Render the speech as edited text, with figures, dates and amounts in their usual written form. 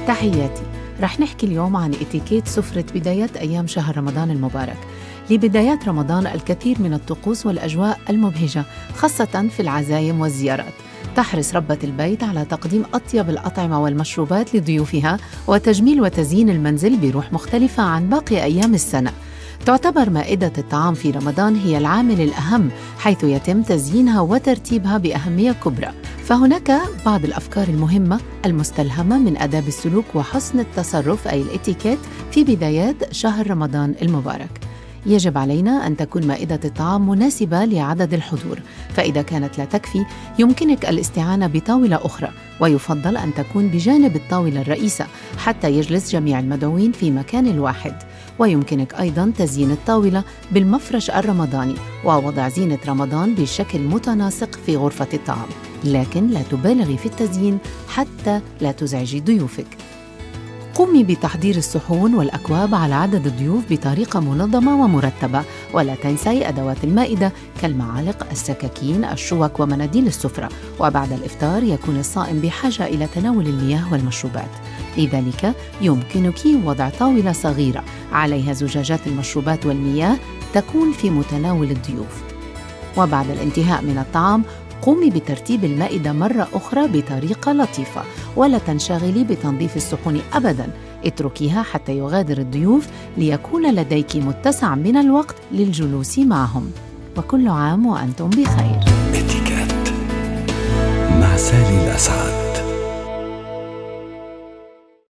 تحياتي. رح نحكي اليوم عن اتيكيت سفرة بداية أيام شهر رمضان المبارك. لبدايات رمضان الكثير من الطقوس والأجواء المبهجة، خاصة في العزايم والزيارات. تحرص ربة البيت على تقديم أطيب الأطعمة والمشروبات لضيوفها، وتجميل وتزيين المنزل بروح مختلفة عن باقي أيام السنة. تعتبر مائدة الطعام في رمضان هي العامل الأهم، حيث يتم تزيينها وترتيبها بأهمية كبرى. فهناك بعض الأفكار المهمة المستلهمة من آداب السلوك وحسن التصرف، أي الاتيكيت، في بدايات شهر رمضان المبارك. يجب علينا أن تكون مائدة الطعام مناسبة لعدد الحضور، فإذا كانت لا تكفي يمكنك الاستعانة بطاولة أخرى، ويفضل أن تكون بجانب الطاولة الرئيسة حتى يجلس جميع المدعوين في مكان واحد. ويمكنك أيضاً تزيين الطاولة بالمفرش الرمضاني ووضع زينة رمضان بشكل متناسق في غرفة الطعام، لكن لا تبالغي في التزيين حتى لا تزعجي ضيوفك. قومي بتحضير الصحون والأكواب على عدد الضيوف بطريقة منظمة ومرتبة، ولا تنسي أدوات المائدة كالمعالق، السكاكين، الشوك ومناديل السفرة. وبعد الإفطار يكون الصائم بحاجة إلى تناول المياه والمشروبات، لذلك يمكنك وضع طاولة صغيرة عليها زجاجات المشروبات والمياه تكون في متناول الضيوف. وبعد الانتهاء من الطعام قومي بترتيب المائدة مرة أخرى بطريقة لطيفة، ولا تنشغلي بتنظيف الصحون أبداً، اتركيها حتى يغادر الضيوف ليكون لديك متسع من الوقت للجلوس معهم. وكل عام وأنتم بخير. اتيكيت مع سالي الأسعد.